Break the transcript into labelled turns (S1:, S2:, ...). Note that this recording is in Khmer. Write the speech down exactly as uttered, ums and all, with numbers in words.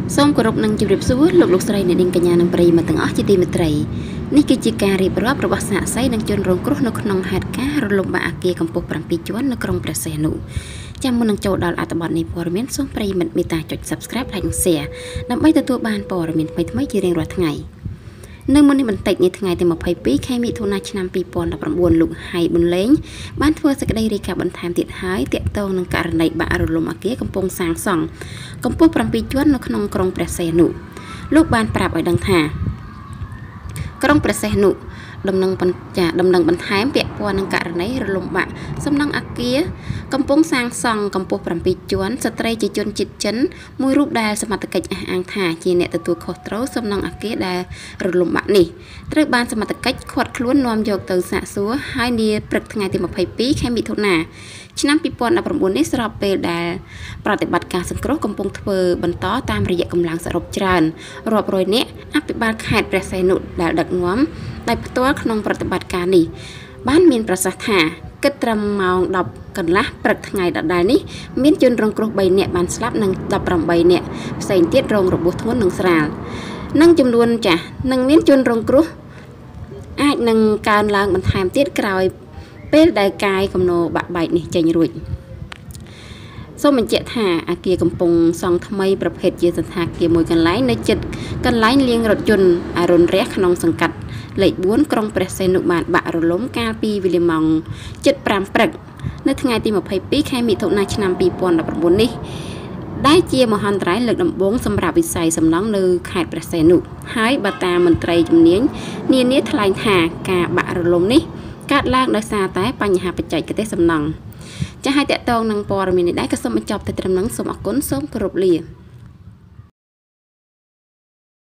S1: សូមគោរពនឹងជម្រាបសួរលោកលោកស្រីអ្នកនាងកញ្ញានិងប្រិយមិត្តទាំងអស់ជាទីមេត្រីនេះគឺជាការរៀបរាប់របស់សាកសីនិងជនរងគ្រោះនៅក្នុងហេតុការណ៍រលំបាកអគារកម្ពស់ប្រាំពីរជាន់នៅក្រុងព្រះសីហនុចាំមុននឹងចូលដល់អត្ថបទនេះព័ត៌មានសូមប្រិយមិត្តមេត្តាចុច Subscribe ហើយនិង Share ដើម្បីទទួលបានព័ត៌មានថ្មីៗជារៀងរាល់ថ្ងៃនៅមុននេះបន្តិចនាថ្ងៃទីម្ភៃពីរខែមិថុនាឆ្នាំពីរពាន់ដប់ប្រាំបួនលោកហៃប៊ុនលេងបានធ្វើសេចក្តីរាយការណ៍បន្ថែមទៀតហើយទាក់ទងនឹងករណីបាក់រលំអគារកំពុងសាងសង់កម្ពស់ប្រាំពីរជាន់នៅក្នុងក្រុងព្រះសីហនុលោកបានប្រាប់ឲ្យដឹងថាក្រុងព្រះសីហនុដំណឹងបញ្ជាដំណឹងបន្ថែមពាក់ព័ន្ធនឹងករណីរលំបាក់សំណង់អគារកំពុងសាងសង់កម្ពស់ប្រាំពីរជាន់ស្ត្រីជាជនជាតិចិនមួយរូបដែលសមត្ថកិច្ចអះអាងថាជាអ្នកទទួលខុសត្រូវសំណង់អគារដែលរលំបាក់នេះត្រូវបានសមត្ថកិច្ចឃាត់ខ្លួននាំយកទៅសាកសួរហើយនាព្រឹកថ្ងៃទីម្ភៃពីរខែមិថុនាឆ្នាំពីរពាន់ដប់ប្រាំបួននេះស្របពេលដែលប្រតិបត្តិការសង្គ្រោះកំពុងធ្វើបន្តតាមរយៈកម្លាំងសរុបច្រើនរាប់រយនាក់អភិបាលខេត្តព្រះសីហនុដែលដឹកនាំដោយផ្ទាល់ក្នុងប្រតិបត្តិការនេះបានមានប្រសាសន៍ថាគិតត្រឹមម៉ោងដប់កន្លះព្រឹកថ្ងៃដដែលនេះមានជនរងគ្រោះបីនាក់បានស្លាប់និងដប់ប្រាំបីនាក់ផ្សេងទៀតរងរបួសធ្ងន់និងស្រាលនិងចំនួនចាស់នឹងមានជនរងគ្រោះអាចនឹងកើនឡើងបន្ថែមទៀតក្រោយពេលដែលកាយគំនរបាក់បែកនេះចេញរួចសូមបញ្ជាក់ថាអគារកំពុងសង់ថ្មីប្រភេទជាសណ្ឋាគារមួយកន្លែងនៅជិតកន្លែងលាងរថយន្តអរុណរះក្នុងសង្កាត់លេខបួនក្រុងព្រះសីហនុបានបាក់រលំកាលពីវេលាម៉ោង ជិតប្រាំព្រឹកនៅថ្ងៃទីម្ភៃពីរខែមិថុនាឆ្នាំពីរពាន់ដប់ប្រាំបួននេះដែលជាមហន្តរាយលើកដំបូងសម្រាប់វិស័យសំណង់នៅខេត្តព្រះសីហនុហើយបើតាមមន្ត្រីជំនាញនានាថ្លែងថាការបាក់រលំនេះកើតឡើងដោយសារតែបញ្ហាបច្ចេកទេសសំណង់ចាស់ឲ្យតកតងនឹងព័ត៌មាននេះដែរក៏សូមបញ្ចប់តែត្រឹមហ្នឹងសូមអរគុណសូមគោរពលា